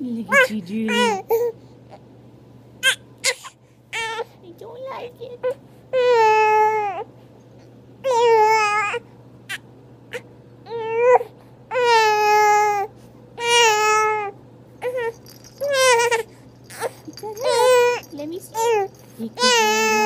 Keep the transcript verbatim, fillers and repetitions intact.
Look at you, Julie. I don't like it. Let me see.